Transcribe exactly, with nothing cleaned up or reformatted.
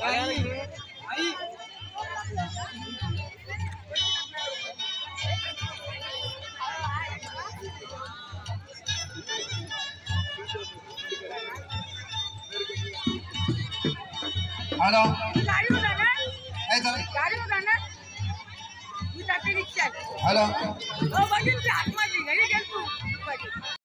hello गाडी होता ना काय झालं गाडी होता ना मी जाते रिक्षा हॅलो हो बघीन आतमध्ये घरी गेल तू